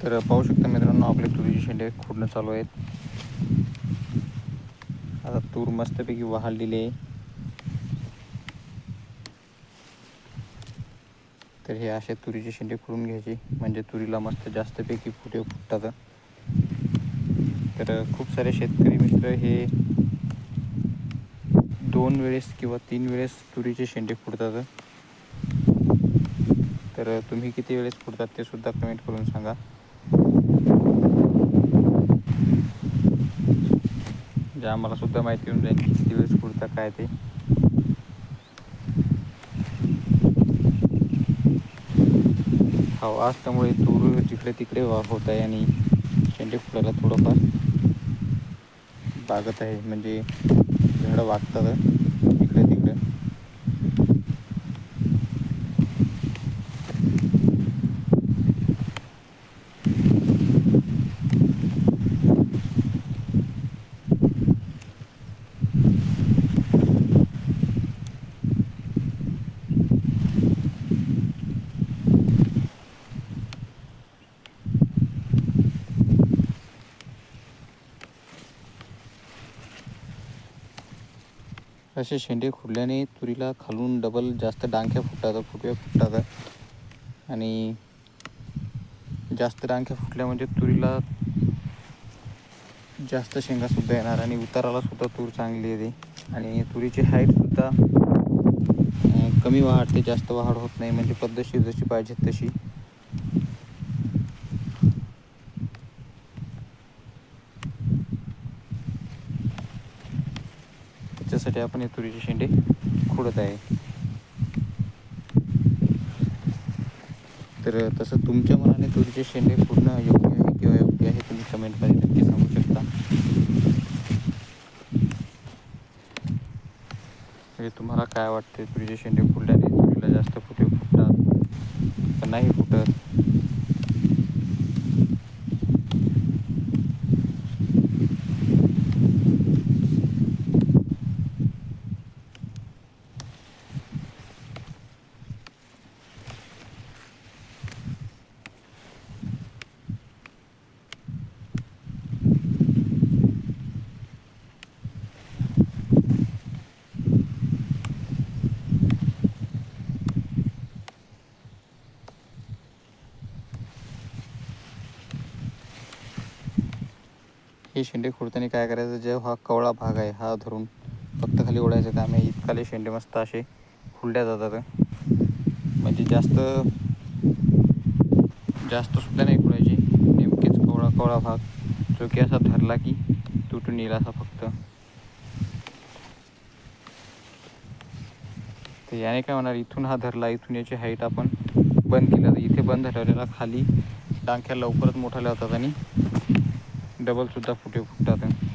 तर पाहू शकता मित्रांनो, आपले तुरीचे शेंडे खुडणं चालू आहेत. आता तूर मस्तपैकी वाहलेली आहे. तर हे असे तुरीचे शेंडे खुडून घ्यायचे, म्हणजे तुरीला मस्त जास्तपैकी फुटे फुटतात. तर खूप सारे शेतकरी मित्र हे 2 वेळेस किंवा 3 वेळेस तुरीचे शेंडे खुडतात. तर तुम्ही किती वेळेस खुडतात ते सुद्धा कमेंट करून सांगा. जे आम्हाला सुद्धा माहिती होऊन जाईल किती वेळेस खुडता काय ते. हवा असल्यामुळे तूर जिकडे तिकडे होत आहे आणि शेंडे फुलायला थोडंफार बागत आहे, म्हणजे झाडं वागतात इकडे तिकडे. असे शेंडे खुडल्याने तुरीला खालून डबल जास्त डांख्या फुटव्या फुटतात. आणि जास्त डांख्या फुटल्या म्हणजे तुरीला जास्त शेंगासुद्धा येणार आणि उताराला सुद्धा तूर चांगली येते. आणि तुरीची हाईटसुद्धा कमी वाढते, जास्त वाढ होत नाही, म्हणजे पद्धतशीर जशी पाहिजे तशी. त्याच्यासाठी आपण हे तुरीचे शेंडे खुडत आहे. तर तसं तुमच्या मनाने तुरीचे शेंडे खुडणं योग्य आहे किंवा योग्य आहे, तुम्ही कमेंटमध्ये नक्की सांगू शकता. म्हणजे तुम्हाला काय वाटते, तुरीचे शेंडे खुडल्याने तुरीला जास्त फुटे फुटतात का नाही फुटत? हे शेंडे खुडताना काय करायचं, जे हा कवळा भाग आहे हा धरून फक्त खाली ओढायचं काम आहे. इतकाले शेंडे मस्त असे खुडल्या जातात. म्हणजे जास्त सुद्धा नाही खुडायचे, नेमकेच कवळा भाग जो की असा धरला की तुटून येईल असा फक्त. तर याने काय होणार, इथून हा धरला, इथून याची हाईट आपण बंद केलं तर इथे बंद ठेवलेला खाली डांख्या लवकरच मोठाल्या होतात आणि डबलसुद्धा फुटे फुटतात.